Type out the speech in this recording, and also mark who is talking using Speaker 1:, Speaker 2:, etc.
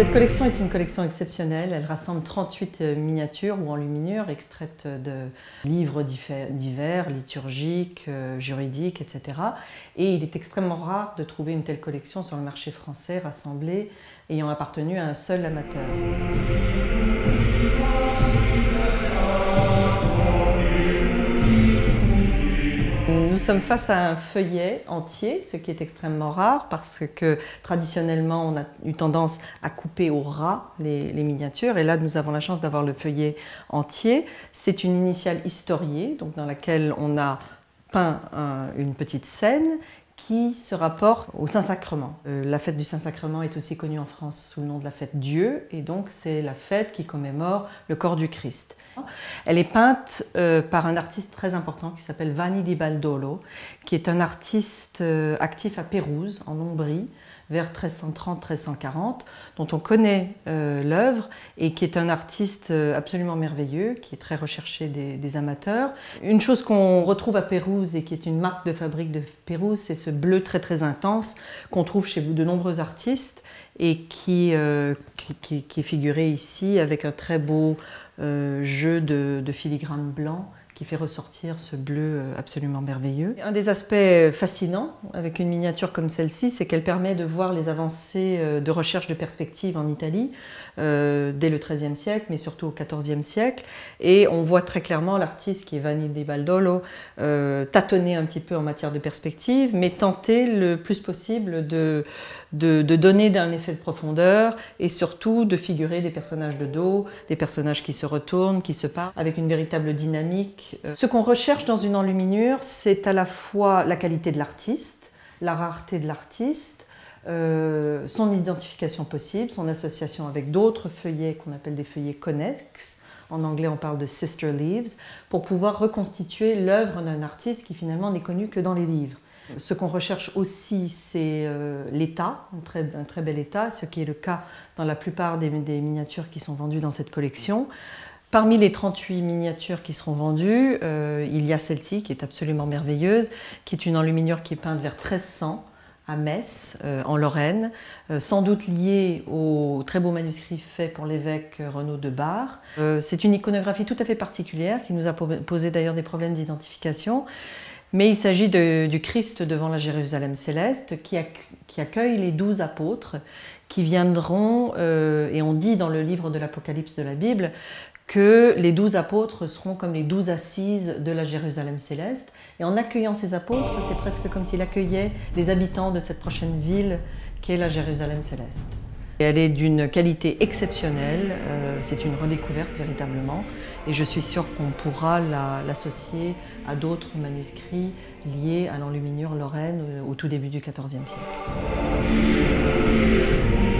Speaker 1: Cette collection est une collection exceptionnelle. Elle rassemble 38 miniatures ou enluminures extraites de livres divers, liturgiques, juridiques, etc. Et il est extrêmement rare de trouver une telle collection sur le marché français rassemblée ayant appartenu à un seul amateur. Nous sommes face à un feuillet entier, ce qui est extrêmement rare parce que traditionnellement on a eu tendance à couper au ras les miniatures, et là nous avons la chance d'avoir le feuillet entier. C'est une initiale historiée, donc dans laquelle on a peint une petite scène qui se rapporte au Saint-Sacrement. La fête du Saint-Sacrement est aussi connue en France sous le nom de la fête Dieu, et donc c'est la fête qui commémore le corps du Christ. Elle est peinte par un artiste très important qui s'appelle Vanni di Baldolo, qui est un artiste actif à Pérouse, en Ombrie, vers 1330-1340, dont on connaît l'œuvre et qui est un artiste absolument merveilleux, qui est très recherché des amateurs. Une chose qu'on retrouve à Pérouse et qui est une marque de fabrique de Pérouse, c'est ce bleu très très intense qu'on trouve chez de nombreux artistes et qui est figuré ici avec un très beau jeu de filigrane blanc qui fait ressortir ce bleu absolument merveilleux. Un des aspects fascinants avec une miniature comme celle-ci, c'est qu'elle permet de voir les avancées de recherche de perspective en Italie dès le XIIIe siècle, mais surtout au XIVe siècle. Et on voit très clairement l'artiste, qui est Vanni di Baldolo, tâtonner un petit peu en matière de perspective, mais tenter le plus possible de donner un effet de profondeur et surtout de figurer des personnages de dos, des personnages qui se retournent, qui se parlent, avec une véritable dynamique. Ce qu'on recherche dans une enluminure, c'est à la fois la qualité de l'artiste, la rareté de l'artiste, son identification possible, son association avec d'autres feuillets qu'on appelle des feuillets connexes. En anglais, on parle de sister leaves, pour pouvoir reconstituer l'œuvre d'un artiste qui finalement n'est connu que dans les livres. Ce qu'on recherche aussi, c'est l'état, un très bel état, ce qui est le cas dans la plupart des miniatures qui sont vendues dans cette collection. Parmi les 38 miniatures qui seront vendues, il y a celle-ci qui est absolument merveilleuse, qui est une enluminure qui est peinte vers 1300 à Metz, en Lorraine, sans doute liée au très beau manuscrit fait pour l'évêque Renaud de Bar. C'est une iconographie tout à fait particulière qui nous a posé d'ailleurs des problèmes d'identification. Mais il s'agit du Christ devant la Jérusalem céleste qui accueille les 12 apôtres qui viendront, et on dit dans le livre de l'Apocalypse de la Bible, que les 12 apôtres seront comme les 12 assises de la Jérusalem céleste. Et en accueillant ces apôtres, c'est presque comme s'il accueillait les habitants de cette prochaine ville qu'est la Jérusalem céleste. Et elle est d'une qualité exceptionnelle, c'est une redécouverte véritablement, et je suis sûre qu'on pourra l'associer à d'autres manuscrits liés à l'enluminure lorraine au tout début du XIVe siècle.